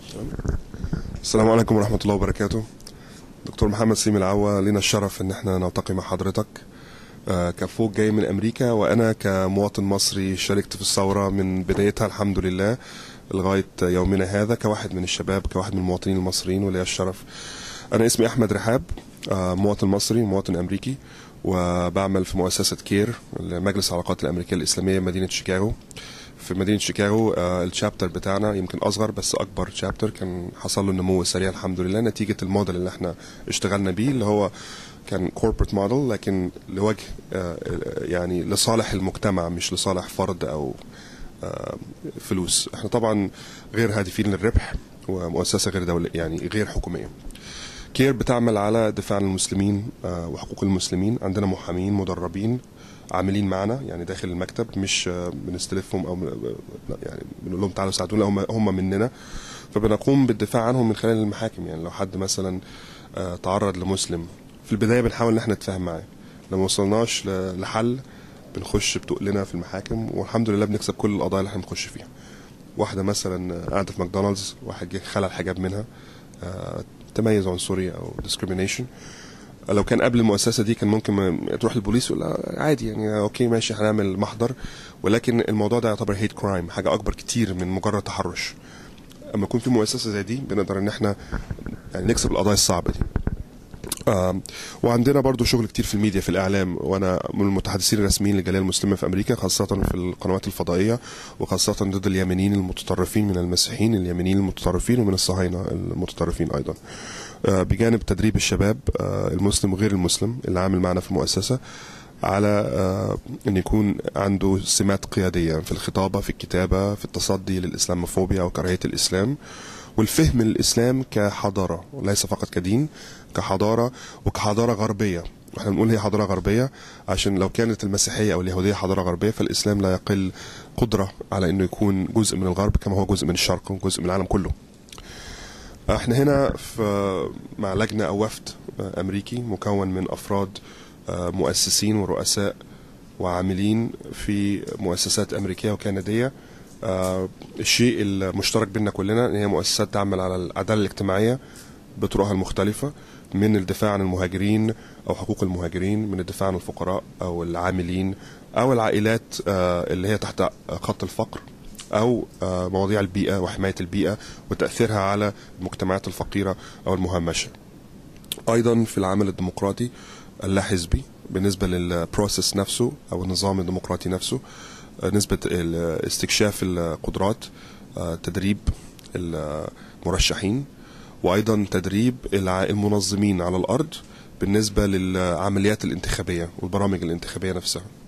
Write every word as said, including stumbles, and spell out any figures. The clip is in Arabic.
السلام عليكم ورحمة الله وبركاته. دكتور محمد سيمي العوا، لنا الشرف ان احنا نلتقي مع حضرتك آه، كفوق جاي من امريكا، وانا كمواطن مصري شاركت في الثورة من بدايتها الحمد لله لغاية يومنا هذا، كواحد من الشباب، كواحد من المواطنين المصريين، ولي الشرف. انا اسمي احمد رحاب، آه، مواطن مصري مواطن امريكي، وبعمل في مؤسسة كير، مجلس العلاقات الامريكية الاسلامية مدينة شيكاغو. في مدينة شيكاغو آه، الشابتر بتاعنا يمكن أصغر بس أكبر شابتر، كان حصل له نمو سريع الحمد لله نتيجة الموديل اللي احنا اشتغلنا بيه، اللي هو كان كوربريت موديل، لكن لوجه آه، يعني لصالح المجتمع مش لصالح فرد أو آه، فلوس. احنا طبعا غير هادفين للربح، ومؤسسة غير دولية يعني غير حكومية. كير بتعمل على دفاع عن المسلمين آه، وحقوق المسلمين. عندنا محامين مدربين عاملين معنا يعني داخل المكتب، مش آه، بنستلفهم او آه، يعني بنقول لهم تعالوا ساعدونا، هم هم مننا، فبنقوم بالدفاع عنهم من خلال المحاكم. يعني لو حد مثلا آه، تعرض لمسلم، في البدايه بنحاول ان احنا نتفاهم معاه، لو ما وصلناش ل- لحل بنخش بتقلنا في المحاكم، والحمد لله بنكسب كل القضايا اللي احنا بنخش فيها. واحده مثلا آه، قاعده في ماكدونالدز، واحد جه خلع الحجاب منها، آه، تميز عنصري او discrimination. لو كان قبل المؤسسه دي كان ممكن ما- تروح للبوليس ولا عادي يعني اوكي ماشي هنعمل محضر، ولكن الموضوع ده يعتبر هيت كرايم، حاجه اكبر كتير من مجرد تحرش. اما يكون في مؤسسه زي دي بنقدر ان احنا يعني نكسب القضايا الصعبه دي. آه وعندنا برضو شغل كتير في الميديا، في الإعلام، وأنا من المتحدثين الرسميين للجالية المسلمة في أمريكا، خاصة في القنوات الفضائية، وخاصة ضد اليمنيين المتطرفين من المسيحيين اليمنيين المتطرفين ومن الصهاينة المتطرفين أيضا. آه بجانب تدريب الشباب آه المسلم وغير المسلم اللي عامل معنا في المؤسسة على آه أن يكون عنده سمات قيادية في الخطابة، في الكتابة، في التصدي للإسلاموفوبيا وكراهية الإسلام، والفهم الإسلام كحضارة وليس فقط كدين، كحضارة وكحضارة غربية. احنا بنقول هي حضارة غربية عشان لو كانت المسيحية أو اليهودية حضارة غربية، فالإسلام لا يقل قدرة على أنه يكون جزء من الغرب كما هو جزء من الشرق وجزء من العالم كله. احنا هنا في مع لجنة أو وفد أمريكي مكون من أفراد مؤسسين ورؤساء وعاملين في مؤسسات أمريكية وكندية. آه الشيء المشترك بيننا كلنا ان هي مؤسسات تعمل على العداله الاجتماعيه بطرقها المختلفه، من الدفاع عن المهاجرين او حقوق المهاجرين، من الدفاع عن الفقراء او العاملين او العائلات آه اللي هي تحت خط الفقر، او آه مواضيع البيئه وحمايه البيئه وتاثيرها على المجتمعات الفقيره او المهمشه. ايضا في العمل الديمقراطي اللاحزبي بالنسبه للبروسيس نفسه او النظام الديمقراطي نفسه، نسبة استكشاف القدرات، تدريب المرشحين، وأيضا تدريب المنظمين على الأرض بالنسبة للعمليات الانتخابية والبرامج الانتخابية نفسها.